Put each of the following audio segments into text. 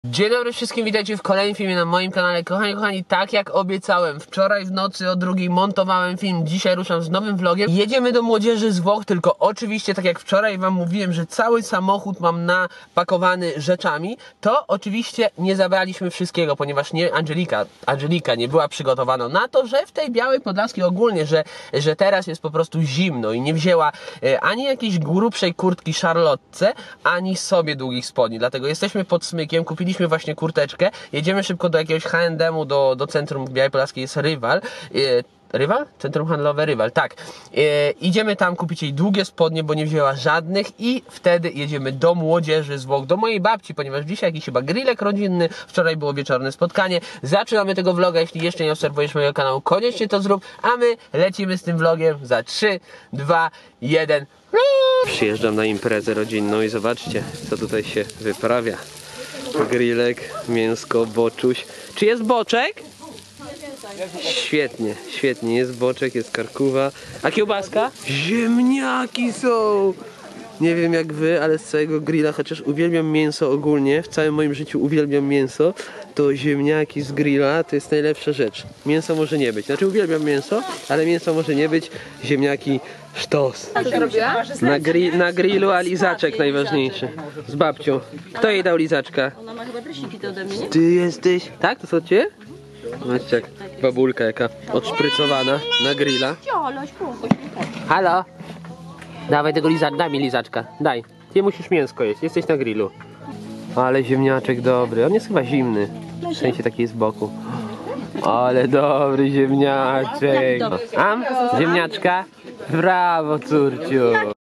Dzień dobry wszystkim, witajcie w kolejnym filmie na moim kanale. Kochani, tak jak obiecałem, wczoraj w nocy o 2:00 montowałem film, dzisiaj ruszam z nowym vlogiem. Jedziemy do młodzieży z Włoch, tylko oczywiście, tak jak wczoraj wam mówiłem, że cały samochód mam napakowany rzeczami, to oczywiście nie zabraliśmy wszystkiego, ponieważ Angelika nie była przygotowana na to, że w tej Białej Podlaskiej ogólnie, że teraz jest po prostu zimno i nie wzięła ani jakiejś grubszej kurtki Charlotce, ani sobie długich spodni, dlatego jesteśmy pod smykiem, kupiliśmy właśnie kurteczkę, jedziemy szybko do jakiegoś H&M-u, do centrum Białej Podlaskiej jest Rywal. Rywal? Centrum handlowe Rywal, tak. Idziemy tam kupić jej długie spodnie, bo nie wzięła żadnych i wtedy jedziemy do młodzieży z Włoch, do mojej babci, ponieważ dzisiaj jakiś chyba grillek rodzinny, wczoraj było wieczorne spotkanie. Zaczynamy tego vloga, jeśli jeszcze nie obserwujesz mojego kanału, koniecznie to zrób, a my lecimy z tym vlogiem za 3, 2, 1. Przyjeżdżam na imprezę rodzinną i zobaczcie, co tutaj się wyprawia. Grillek, mięsko, boczuś. Czy jest boczek? Świetnie, świetnie. Jest boczek, jest karkuwa. A kiełbaska? Ziemniaki są! Nie wiem jak wy, ale z całego grilla, chociaż uwielbiam mięso ogólnie, w całym moim życiu uwielbiam mięso, to ziemniaki z grilla to jest najlepsza rzecz. Mięso może nie być. Znaczy uwielbiam mięso, ale mięso może nie być. Ziemniaki sztos. A co zrobiła? Na grillu, a lizaczek najważniejszy. Z babcią. Kto jej dał lizaczka? Ona ma chyba dresiki to ode mnie, nie? Ty jesteś. Tak? To co cię? Zobaczcie jak babulka jaka odszprycowana na grilla. Halo? Dawaj tego lizaczka, daj mi lizaczka. Daj. Ty musisz mięsko jeść, jesteś na grillu. Ale ziemniaczek dobry, on jest chyba zimny. W sensie taki jest z boku. Ale dobry ziemniaczek. Am? Ziemniaczka? Brawo, córciu.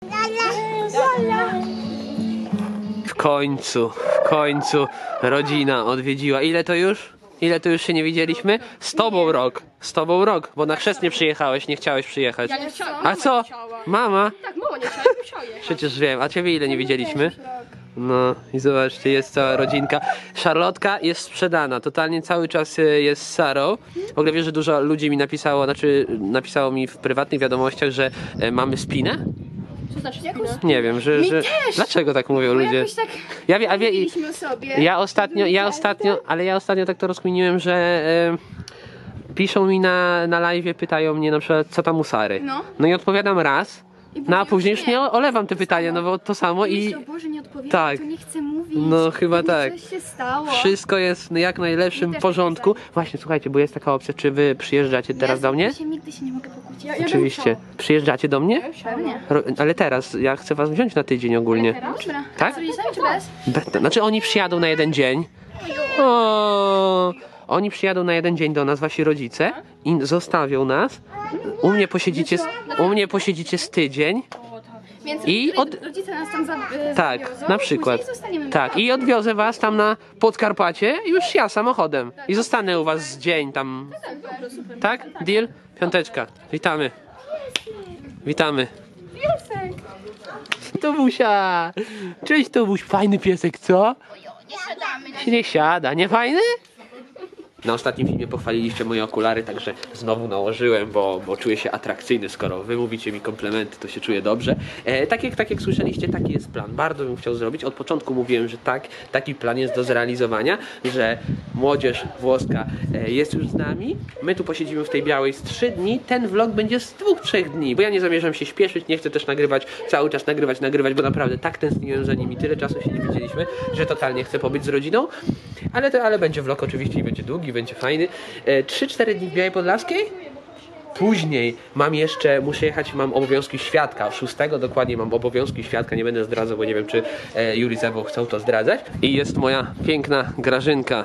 W końcu rodzina odwiedziła. Ile to już? Ile to już się nie widzieliśmy? Z tobą rok, bo na chrzest nie przyjechałeś, nie chciałeś przyjechać. Ja nie chciałam. A co? Mama? Tak, mama nie chciała, musiała jechać. Przecież wiem, a ciebie ile nie widzieliśmy? No i zobaczcie, jest cała rodzinka. Szarlotka jest sprzedana, totalnie cały czas jest z Sarą. W ogóle wiesz, że dużo ludzi mi napisało mi w prywatnych wiadomościach, że mamy spinę? Co znaczy spina? Nie wiem, że... Dlaczego tak mówią ludzie? Jakoś tak mówiliśmy sobie. Ja ostatnio tak to rozkminiłem, że piszą mi na live'ie, pytają mnie na przykład, co tam u Sary. No i odpowiadam raz, no a później już nie olewam te pytania, no bo to samo i... Myślę, o Boże, nie odpowiedział, Tak. to nie chcę mówić. No chyba tak. Coś się stało. Wszystko jest w jak najlepszym porządku. Właśnie, słuchajcie, bo jest taka opcja, czy wy przyjeżdżacie teraz do mnie? Nigdy się nie mogę pokłócić. Ja Oczywiście. Przyjeżdżacie do mnie? Pewnie. Ale teraz, ja chcę was wziąć na tydzień ogólnie. Dobra. Tak? Co, idziemy czy bez? Znaczy oni przyjadą na jeden dzień. O, oni przyjadą na jeden dzień do nas, wasi rodzice, i zostawią nas. U mnie posiedzicie z tydzień. Więc I rodzice nas tam tak, zawiozą, na przykład. później zostaniemy. Tak, i odwiozę was tam na Podkarpacie i już ja samochodem. I zostanę u was z dzień tam. Tak? Deal? Piąteczka. Witamy. Witamy. Tobusia! Cześć Tobuś, fajny piesek, co? Się nie siada, nie fajny? Na ostatnim filmie pochwaliliście moje okulary, także znowu nałożyłem, bo czuję się atrakcyjny. Skoro wy mówicie mi komplementy, to się czuję dobrze. Tak jak słyszeliście, taki jest plan. Bardzo bym chciał zrobić. Od początku mówiłem, że taki plan jest do zrealizowania, że młodzież włoska jest już z nami. My tu posiedzimy w tej Białej z 3 dni. Ten vlog będzie z 2-3 dni, bo ja nie zamierzam się śpieszyć, nie chcę też nagrywać, cały czas nagrywać, bo naprawdę tak tęskniłem za nimi. Tyle czasu się nie widzieliśmy, że totalnie chcę pobyć z rodziną. Ale będzie vlog oczywiście i będzie długi, będzie fajny. 3-4 dni w Białej Podlaskiej. Później muszę jechać, mam obowiązki świadka. 6 dokładnie mam obowiązki świadka, nie będę zdradzał, bo nie wiem, czy Juri z Ewą chcą to zdradzać. I jest moja piękna Grażynka.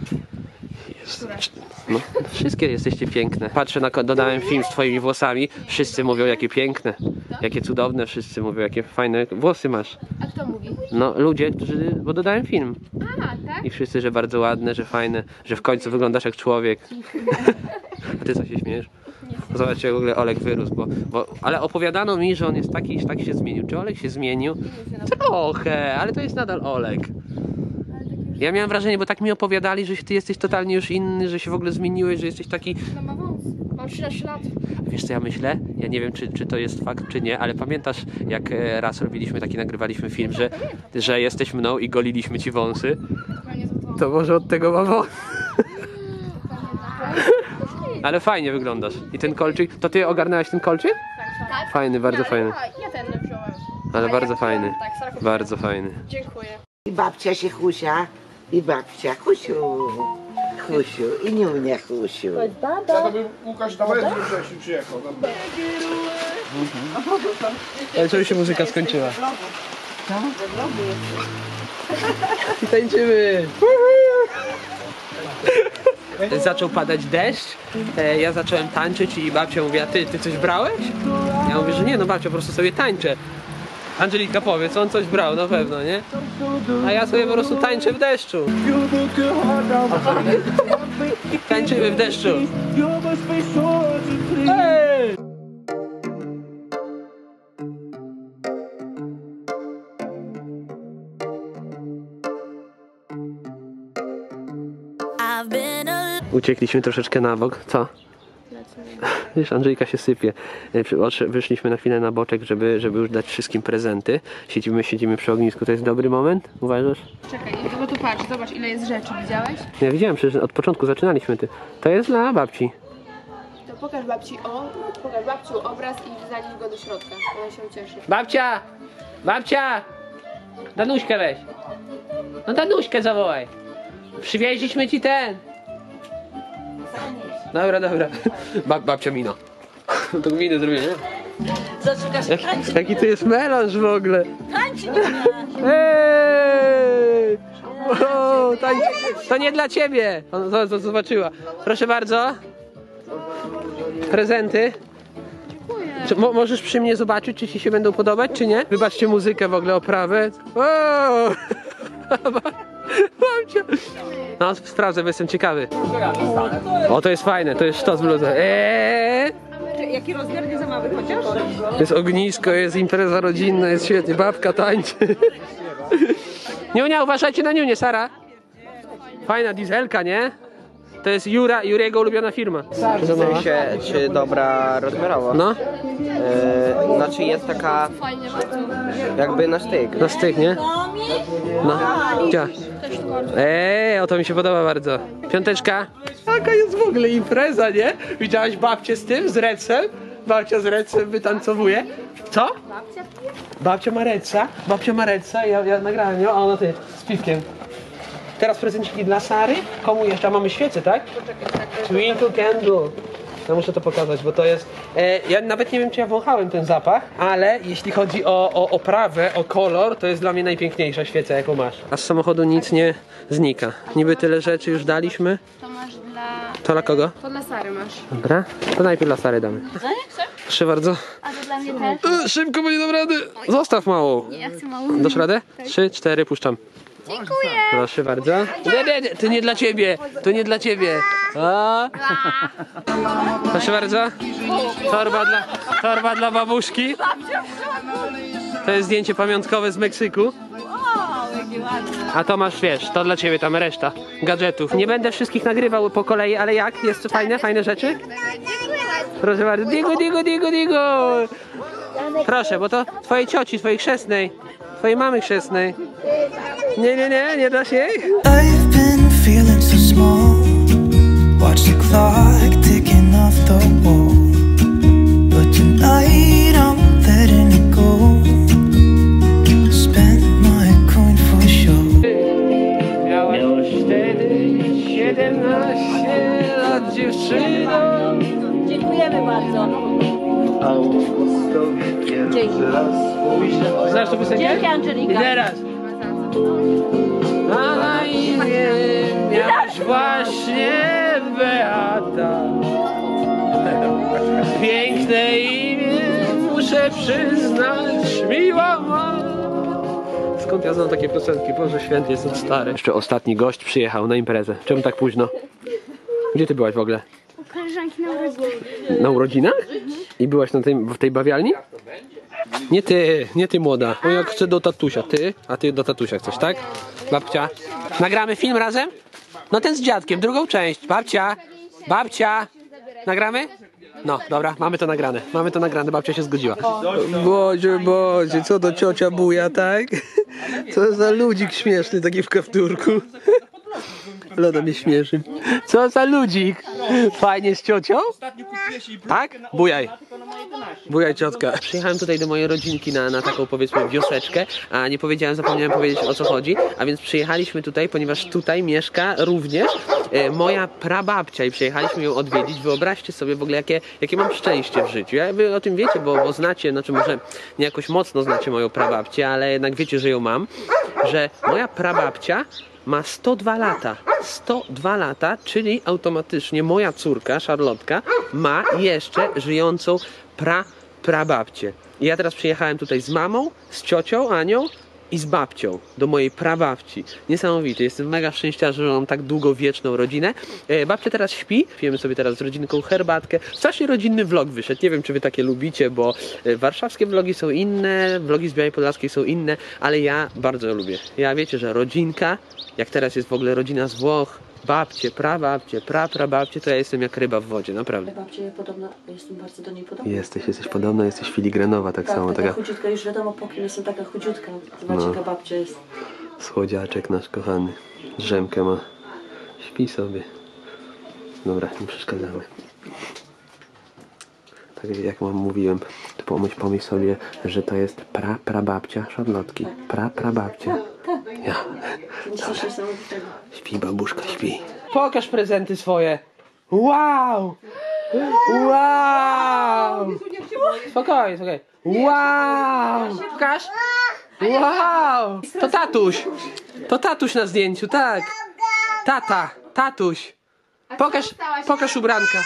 No, wszystkie jesteście piękne. Patrzę, dodałem film z twoimi włosami. Wszyscy mówią, jakie piękne, jakie cudowne. Wszyscy mówią, jakie fajne włosy masz. A kto mówi? No, ludzie, bo dodałem film. A, tak? I wszyscy, że bardzo ładne, że fajne, że w końcu wyglądasz jak człowiek. A ty co się śmiejesz? Zobaczcie, jak w ogóle Olek wyrósł, ale opowiadano mi, że on jest taki, że tak się zmienił. Czy Olek się zmienił? Trochę, ale to jest nadal Olek. Ja miałem wrażenie, bo tak mi opowiadali, że ty jesteś totalnie już inny, że się w ogóle zmieniłeś, że jesteś taki... No ma wąs. Mam 13 lat. Wiesz co ja myślę? Ja nie wiem, czy to jest fakt, czy nie, ale pamiętasz, jak raz nagrywaliśmy film, że jesteś mną i goliliśmy ci wąsy? Ja nie za to. To może od tego ma wąs. Ale fajnie wyglądasz. I ten kolczyk, to ty ogarnęłaś ten kolczyk? Tak? Fajny, bardzo fajny. Ja ten wziąłem. Ale bardzo fajny. Tak, sorry. Bardzo fajny. Dziękuję. I babcia się Husia, i babcia Husiu, Husiu, i Niunia Husiu. To by Łukasz nawet wcześniej przyjechał. Ale co się muzyka skończyła? I tańczymy! Zaczął padać deszcz, ja zacząłem tańczyć i babcia mówi, a ty coś brałeś? Ja mówię, że nie, no babcia, po prostu sobie tańczę. Angelika powie, co on coś brał, na pewno, nie? A ja sobie po prostu tańczę w deszczu. Tańczymy w deszczu. Hey! Uciekliśmy troszeczkę na bok. Co? Wiesz, Andrzejka się sypie. Wyszliśmy na chwilę na boczek, żeby już dać wszystkim prezenty. Siedzimy przy ognisku. To jest dobry moment? Uważasz? Czekaj, tylko tu patrz, zobacz ile jest rzeczy, widziałeś? Ja widziałem, przecież od początku zaczynaliśmy. To jest dla babci. To pokaż babci obraz i zanieś go do środka, ona się ucieszy. Babcia! Babcia! Danuśkę weź. No Danuśkę zawołaj. Przywieźliśmy ci ten. Dobra. Babcia Mino. To minę zrobię, nie? Jaki to jest melanż w ogóle. Ej! Wow, to nie dla ciebie. To zobaczyła. Proszę bardzo. Prezenty. Czy możesz przy mnie zobaczyć, czy ci się będą podobać, czy nie? Wybaczcie muzykę w ogóle, oprawę. Wow! Babcia. No, sprawdzę, bo jestem ciekawy. O, to jest fajne, to jest sztos bluza. Jaki rozmiar, nie za mały chociaż? Jest ognisko, jest impreza rodzinna, jest świetnie, babka tańczy. Niunia, uważajcie na Niunię, Sara. Fajna dieselka, nie? To jest Jurego ulubiona firma. W sensie, czy dobra rozmiarowo? No, Znaczy jest taka jakby na styk. na styk, nie? No, gdzie? O to mi się podoba bardzo. Piąteczka. Taka jest w ogóle impreza, nie? Widziałaś babcię z tym, z recem? Babcia z recem wytancowuje. Co? Babcia ma reca, ja nagrałem ją, a ona ty, z piwkiem. Teraz prezenciki dla Sary. Komu jeszcze? A mamy świecę, tak? Twinkle Candle. Ja muszę to pokazać, bo to jest... ja nawet nie wiem, czy ja wąchałem ten zapach, ale jeśli chodzi o oprawę, o kolor, to jest dla mnie najpiękniejsza świeca, jaką masz. A z samochodu nic nie znika. Niby tyle rzeczy już daliśmy. To masz dla... To dla kogo? To dla Sary masz. Dobra. To najpierw dla Sary damy. Proszę bardzo. A to dla mnie też? Szybko, bo nie dam rady. Zostaw małą. Ja chcę małą. Dasz radę? 3, 4, puszczam. Dziękuję. Proszę bardzo. Nie, to nie dla ciebie. To nie dla ciebie. A? Proszę bardzo. Torba dla babuszki. To jest zdjęcie pamiątkowe z Meksyku. A to masz, wiesz, to dla ciebie tam reszta gadżetów. Nie będę wszystkich nagrywał po kolei, ale jak? Jest to fajne rzeczy? Proszę bardzo. Digo. Proszę, bo to twojej cioci, twojej chrzestnej. Twojej mamy chrzestnej. Nie dasz jej? I've been feeling so small. Watch the clock ticking off the wall. But tonight I'm letting it go. Spend my coin for sure. Miałaś wtedy 17 lat, dziewczyno. Dziękujemy bardzo. Znasz to piosenkę? Dzięki, Angelika. I teraz. A na imię miałaś właśnie Beata. Piękne imię, muszę przyznać, miła ma. Skąd ja znam takie piosenki? Boże święty, jestem stary. Jeszcze ostatni gość przyjechał na imprezę. Czemu tak późno? Gdzie ty byłaś w ogóle? U koleżanki na urodzinach. Na urodzinach? I byłaś w tej bawialni? Nie ty młoda. O, jak chcę do tatusia. A ty do tatusia chcesz, tak? Babcia. Nagramy film razem? No ten z dziadkiem, drugą część. Babcia. Nagramy? No, dobra, mamy to nagrane, babcia się zgodziła. Boże, co to ciocia buja, tak? Co za ludzik śmieszny taki w kapturku. Loda mnie śmieszy. Co za ludzik. Fajnie z ciocią? Tak? Bujaj. Bujaj ciotka. Przyjechałem tutaj do mojej rodzinki na taką powiedzmy wioseczkę, a nie powiedziałem, zapomniałem powiedzieć o co chodzi. A więc przyjechaliśmy tutaj, ponieważ tutaj mieszka również moja prababcia i przyjechaliśmy ją odwiedzić. Wyobraźcie sobie w ogóle jakie mam szczęście w życiu. Ja wy o tym wiecie, bo znacie, znaczy może nie jakoś mocno znacie moją prababcię, ale jednak wiecie, że ją mam. Że moja prababcia ma 102 lata. 102 lata, czyli automatycznie moja córka, Szarlotka, ma jeszcze żyjącą prababcię. I ja teraz przyjechałem tutaj z mamą, z ciocią Anią i z babcią do mojej prababci. Niesamowite, jestem mega szczęściarz, że mam tak długowieczną rodzinę. Babcia teraz śpi, pijemy sobie teraz z rodzinką herbatkę. Strasznie rodzinny vlog wyszedł, nie wiem czy wy takie lubicie, bo warszawskie vlogi są inne, vlogi z Białej Podlaskiej są inne, ale ja bardzo lubię. Ja wiecie, że rodzinka, jak teraz jest w ogóle rodzina z Włoch, babcie, prababcie, praprababcie, to ja jestem jak ryba w wodzie, naprawdę. Babcia podobna, jestem bardzo do niej podobna. Jesteś podobna, jesteś filigranowa tak samo. Taka chudziutka, już wiadomo po kim jestem taka chudziutka. Zobaczcie, jaka babcia jest. Słodziaczek nasz kochany. Drzemkę ma. Śpi sobie. Dobra, nie przeszkadzamy. Tak jak wam mówiłem, to pomyśl sobie, że to jest prababcia Szarlotki. Prababcia. Ja. Śpi babuszka, śpi. Pokaż prezenty swoje. Wow! Wow! Spokojnie. Wow! Pokaż. Wow! To tatuś na zdjęciu, tak. Tatuś. Pokaż ubranka.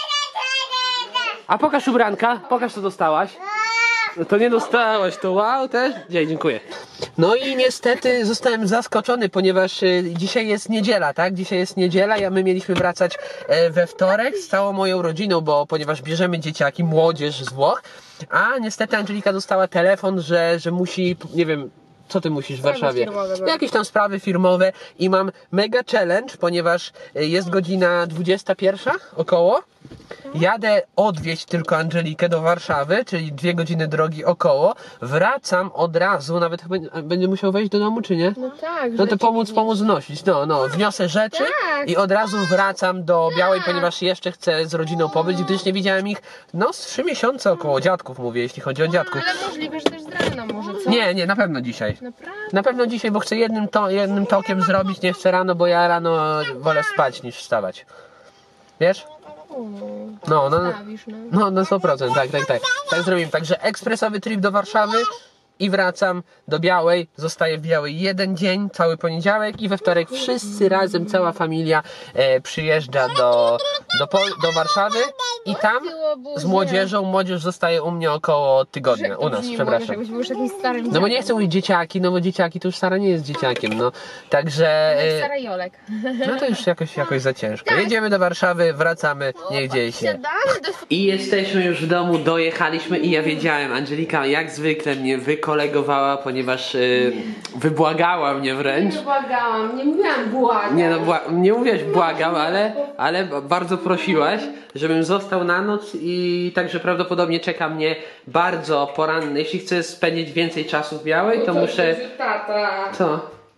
A pokaż ubranka, pokaż co dostałaś. No to nie dostałaś, to wow też? Dziękuję. No i niestety zostałem zaskoczony, ponieważ dzisiaj jest niedziela, tak? Dzisiaj jest niedziela, my mieliśmy wracać we wtorek z całą moją rodziną, ponieważ bierzemy dzieciaki, młodzież z Włoch, a niestety Angelika dostała telefon, że musi, nie wiem, co ty musisz w Warszawie? Jakieś tam sprawy firmowe i mam mega challenge, ponieważ jest godzina 21 około. Jadę odwieźć tylko Angelikę do Warszawy, czyli 2 godziny drogi około. Wracam od razu, nawet będę musiał wejść do domu, czy nie? No tak. No to pomóc wnosić. No, wniosę rzeczy i od razu wracam do Białej, ponieważ jeszcze chcę z rodziną pobyć, gdyż nie widziałem ich, z 3 miesiące około, dziadków mówię, jeśli chodzi o dziadków. Ale możliwe, że też z rana może, co? Nie, na pewno dzisiaj. Naprawdę? Na pewno dzisiaj, bo chcę jednym tokiem zrobić, nie chcę rano, bo ja rano wolę spać niż wstawać. Wiesz? No, na 100%, tak. Tak zrobimy. Także ekspresowy trip do Warszawy i wracam do Białej. Zostaję w Białej 1 dzień, cały poniedziałek i we wtorek wszyscy razem, cała familia przyjeżdża do Warszawy i tam z młodzieżą, młodzież zostaje u mnie około tygodnia, u nas, przepraszam. No bo nie chcę mówić dzieciaki, no bo dzieciaki to już Sara nie jest dzieciakiem, no. Także... Sara Jolek. No to już jakoś za ciężko. Jedziemy do Warszawy, wracamy, niech dzieje się. I jesteśmy już w domu, dojechaliśmy i ja wiedziałem, Angelika jak zwykle mnie wykolegowała, ponieważ wybłagała mnie wręcz. Nie błagałam, nie mówiłam błagam. Nie, nie mówiłaś błagam, ale bardzo prosiłaś, żebym został na noc i także prawdopodobnie czeka mnie bardzo poranny. Jeśli chcę spędzić więcej czasu w Białej, to muszę... Tata. Co?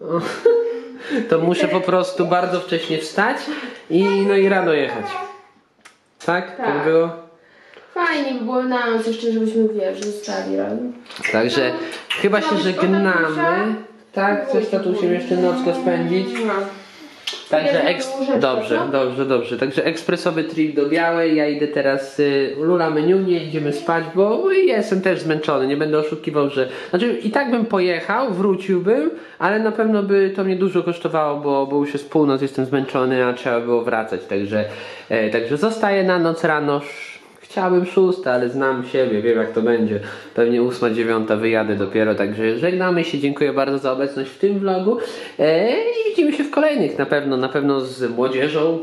To muszę po prostu bardzo wcześnie wstać i rano jechać. Tak? Tak było? Fajnie by było na noc jeszcze, żebyśmy zostali razem. Także chyba się żegnamy. Tak? Chcesz tatusiem jeszcze nockę spędzić? Także dobrze. Także ekspresowy trip do Białej. Ja idę teraz lulamy niunie, idziemy spać, bo jestem też zmęczony. Nie będę oszukiwał, że... Znaczy i tak bym pojechał, wróciłbym, ale na pewno by to mnie dużo kosztowało, bo już jest północ, jestem zmęczony, a trzeba było wracać. Także zostaję na noc rano. Chciałbym 6, ale znam siebie, wiem jak to będzie. Pewnie 8, 9 wyjadę dopiero, także żegnamy się, dziękuję bardzo za obecność w tym vlogu i widzimy się w kolejnych, na pewno z młodzieżą,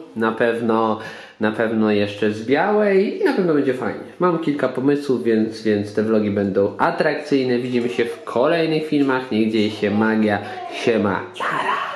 na pewno jeszcze z Białej i na pewno będzie fajnie. Mam kilka pomysłów, więc te vlogi będą atrakcyjne, widzimy się w kolejnych filmach, niech dzieje się magia, siema, nara.